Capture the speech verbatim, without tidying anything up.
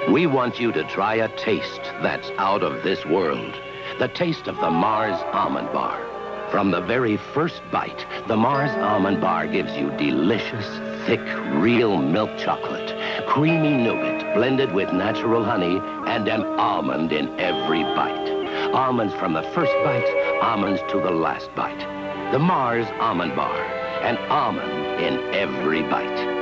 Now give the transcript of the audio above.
We want you to try a taste that's out of this world. The taste of the Mars Almond Bar. From the very first bite, the Mars Almond Bar gives you delicious, thick, real milk chocolate, creamy nougat blended with natural honey, and an almond in every bite. Almonds from the first bite, almonds to the last bite. The Mars Almond Bar, an almond in every bite.